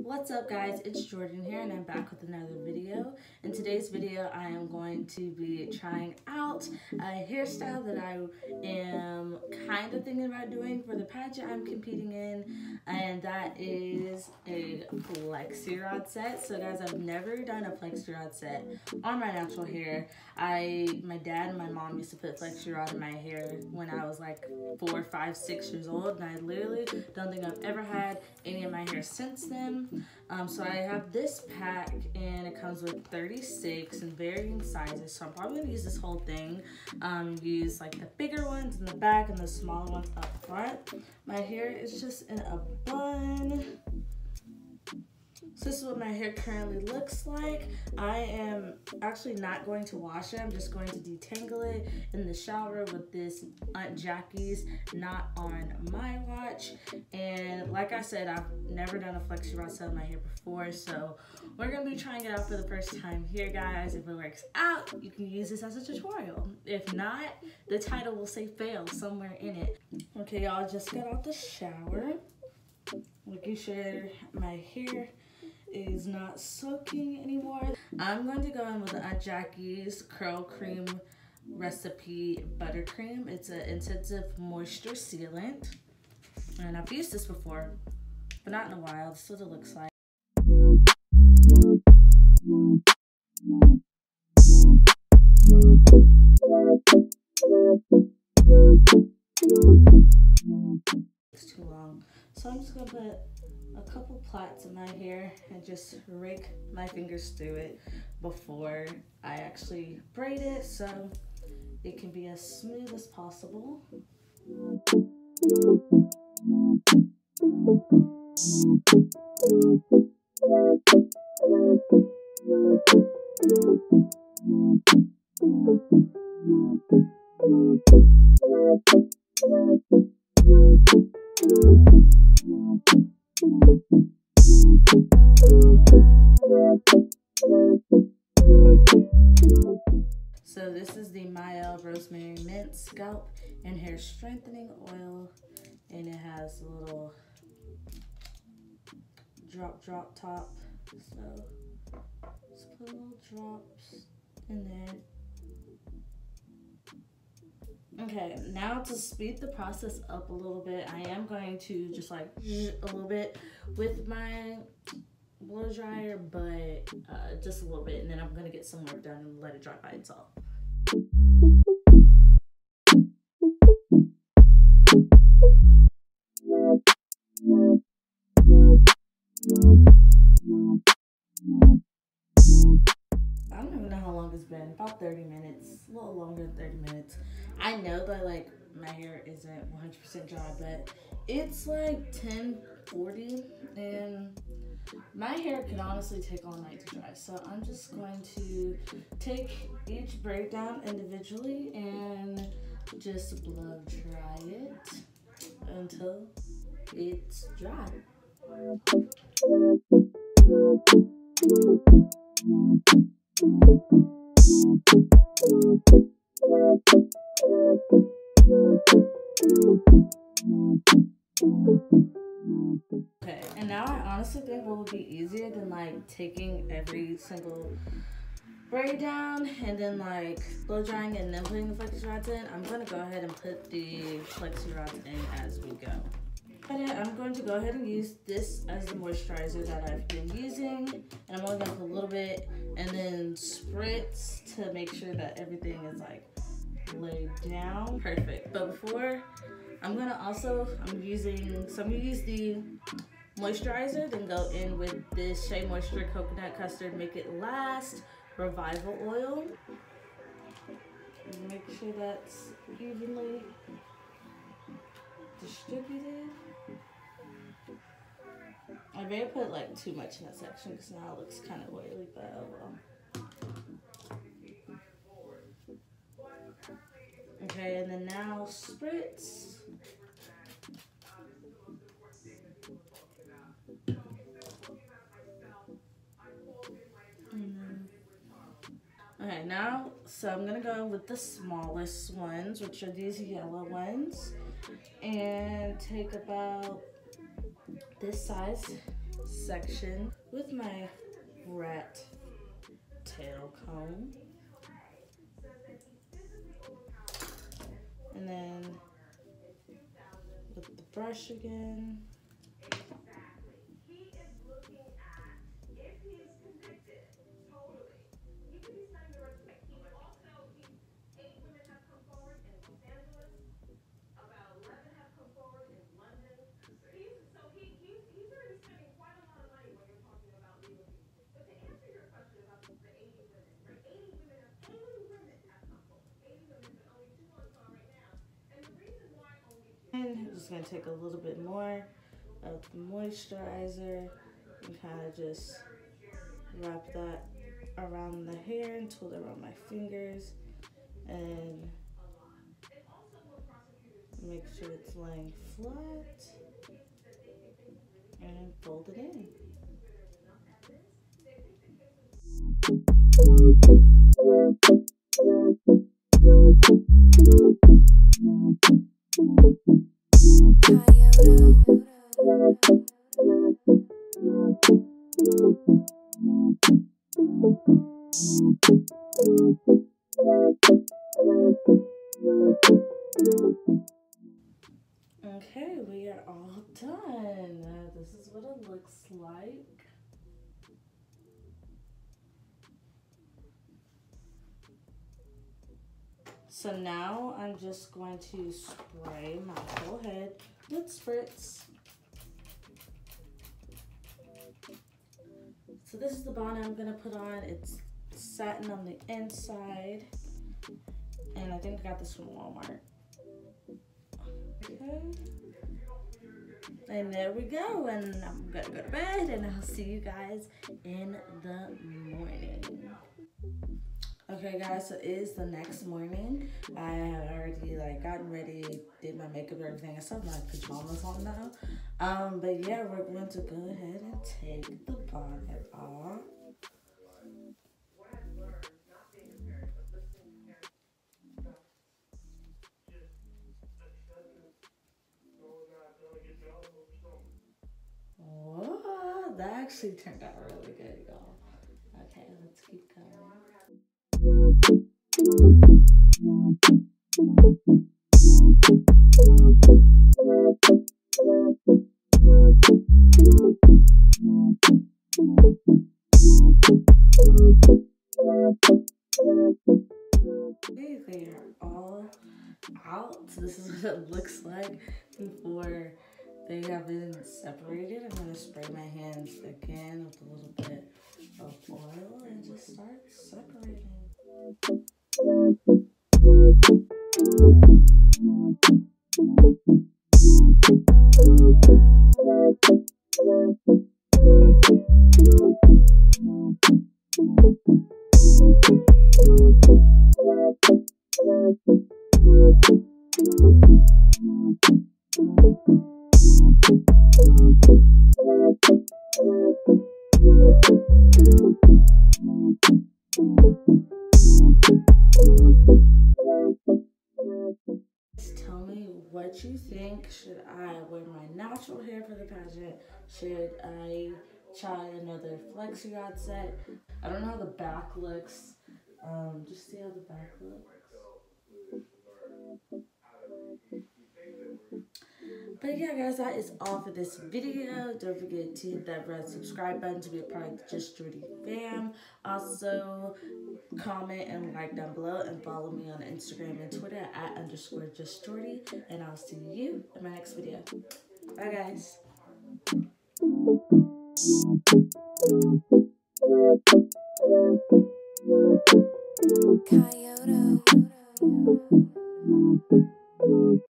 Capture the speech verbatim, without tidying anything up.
What's up guys, it's Jordan here and I'm back with another video. In today's video I am going to be trying out a hairstyle that I am kind of thinking about doing for the pageant I'm competing in, and that is a Flexi Rod set. So guys, I've never done a Flexi Rod set on my natural hair. I, my dad and my mom used to put Flexi Rod in my hair when I was like four, five, six years old, and I literally don't think I've ever had any of my hair since then. Um, so I have this pack and it comes with thirty-six in varying sizes, so I'm probably going to use this whole thing. Um, use like the bigger ones in the back and the smaller ones up front. My hair is just in a bun. So this is what my hair currently looks like. I am actually not going to wash it. I'm just going to detangle it in the shower with this Aunt Jackie's Not On My Watch. And like I said, I've never done a Flexi Rod set in my hair before, so we're gonna be trying it out for the first time here, guys. If it works out, you can use this as a tutorial. If not, the title will say fail somewhere in it. Okay, y'all, just got out the shower. Making sure my hair is not soaking anymore. I'm going to go in with the Aunt Jackie's Curl Cream Recipe Buttercream. It's an intensive moisture sealant, and I've used this before, but not in a while. This is what it looks like. It's too long, so I'm just gonna put a couple plaits in my hair and just rake my fingers through it before I actually braid it, so it can be as smooth as possible. So this is the Mielle Rosemary Mint Scalp and Hair Strengthening Oil, and it has a little drop drop top, so just put little drops in there. Okay, now to speed the process up a little bit, I am going to just like a little bit with my blow dryer, but uh, just a little bit, and then I'm gonna get some work done and let it dry by itself. I don't even know how long it's been, about thirty minutes, a little longer than thirty minutes. I know that like my hair isn't one hundred percent dry, but it's like ten forty, and my hair can honestly take all night to dry. So I'm just going to take each braid down individually and just blow dry it until it's dry. Okay, and now I honestly think what would be easier than like taking every single braid down and then like blow drying it and then putting the Flexi Rods in, I'm going to go ahead and put the Flexi Rods in as we go. And I'm going to go ahead and use this as the moisturizer that I've been using, and I'm only going to put a little bit and then spritz to make sure that everything is like laid down perfect. But before, I'm going to also, I'm using, so I'm going to use the moisturizer, then go in with this Shea Moisture Coconut Custard Make It Last Revival Oil. Make sure that's evenly distributed. I may have put like too much in that section because now it looks kind of oily, but oh well. Okay, and then now spritz. Okay, now, so I'm gonna go with the smallest ones, which are these yellow ones, and take about this size section with my rat tail comb. And then with the brush again. And I'm just gonna take a little bit more of the moisturizer and kind of just wrap that around the hair and twirl it around my fingers and make sure it's laying flat and fold it in. Okay, we are all done. Uh, this is what it looks like. So now I'm just going to spray my whole head with spritz. So this is the bonnet I'm gonna put on. It's satin on the inside. And I think I got this from Walmart. Okay. And there we go. And I'm gonna go to bed and I'll see you guys in the morning. Okay guys, so it is the next morning. I have already like gotten ready, did my makeup and everything. I still have my pajamas on now. Um, but yeah, we're going to go ahead and take the bonnet off. Whoa, that actually turned out really good, y'all. Okay, let's keep going. Okay, they are all out. So this is what it looks like before they have been separated. I'm going to spray my hands again with a little bit of oil and just start separating. Tell me what you think. Should I wear my natural hair for the pageant? Should I try another Flexi Rod set? I don't know how the back looks. Um, just see how the back looks. But yeah guys, that is all for this video. Don't forget to hit that red subscribe button to be a part of the JustJordy fam. Also, comment and like down below and follow me on Instagram and Twitter at underscore JustJordy. And I'll see you in my next video. Bye guys.